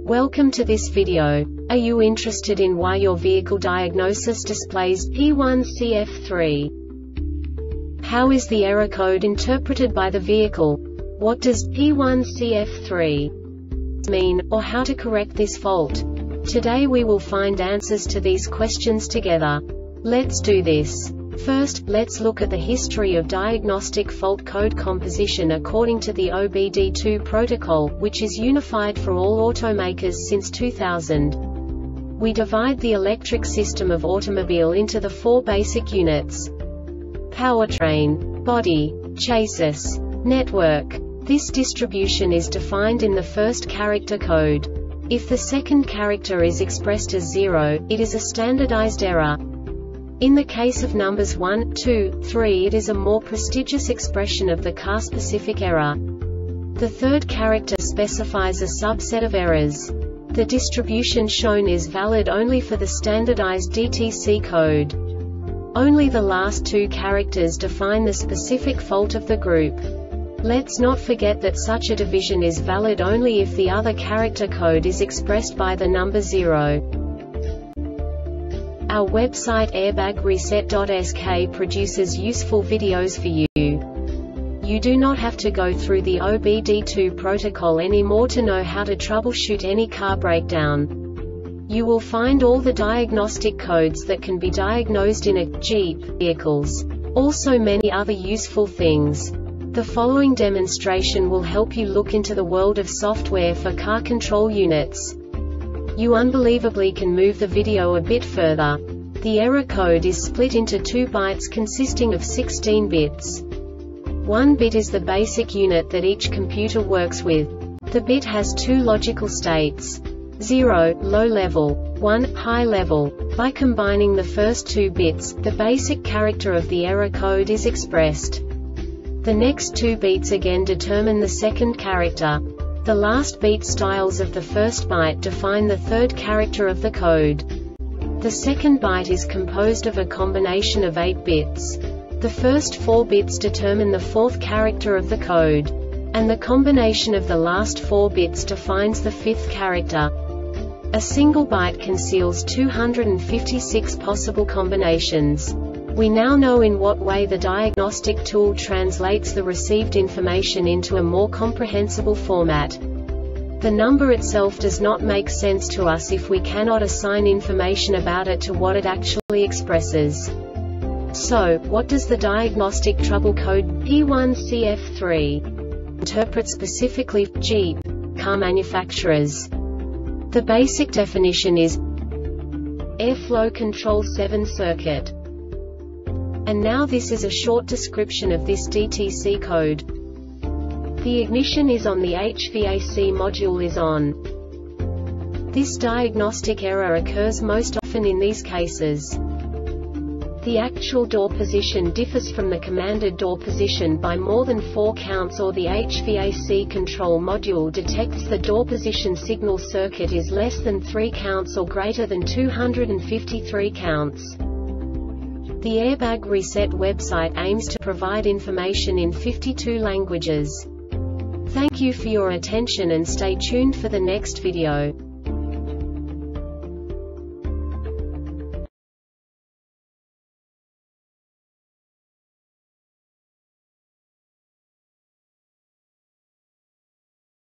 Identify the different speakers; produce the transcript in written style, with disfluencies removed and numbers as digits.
Speaker 1: Welcome to this video. Are you interested in why your vehicle diagnosis displays P1CF3? How is the error code interpreted by the vehicle? What does P1CF3 mean, or how to correct this fault? Today we will find answers to these questions together. Let's do this. First, let's look at the history of diagnostic fault code composition according to the OBD2 protocol, which is unified for all automakers since 2000. We divide the electric system of automobile into the four basic units: powertrain, body, chassis, network. This distribution is defined in the first character code. If the second character is expressed as 0, it is a standardized error. In the case of numbers 1, 2, 3, it is a more prestigious expression of the car-specific error. The third character specifies a subset of errors. The distribution shown is valid only for the standardized DTC code. Only the last two characters define the specific fault of the group. Let's not forget that such a division is valid only if the other character code is expressed by the number 0. Our website airbagreset.sk produces useful videos for you. You do not have to go through the OBD2 protocol anymore to know how to troubleshoot any car breakdown. You will find all the diagnostic codes that can be diagnosed in a Jeep vehicles. Also many other useful things. The following demonstration will help you look into the world of software for car control units. You unbelievably can move the video a bit further. The error code is split into 2 bytes consisting of 16 bits. 1 bit is the basic unit that each computer works with. The bit has 2 logical states: 0, low level, 1, high level. By combining the first 2 bits, the basic character of the error code is expressed. The next 2 beats again determine the second character. The last beat styles of the first byte define the third character of the code. The second byte is composed of a combination of 8 bits. The first 4 bits determine the fourth character of the code. And the combination of the last 4 bits defines the fifth character. A single byte conceals 256 possible combinations. We now know in what way the diagnostic tool translates the received information into a more comprehensible format. The number itself does not make sense to us if we cannot assign information about it to what it actually expresses. So, what does the diagnostic trouble code P1CF3 interpret specifically for Jeep car manufacturers? The basic definition is airflow control 7 circuit. And now this is a short description of this DTC code. The ignition is on, the HVAC module is on. This diagnostic error occurs most often in these cases. The actual door position differs from the commanded door position by more than 4 counts, or the HVAC control module detects the door position signal circuit is less than 3 counts or greater than 253 counts. The Airbag Reset website aims to provide information in 52 languages. Thank you for your attention and stay tuned for the next video.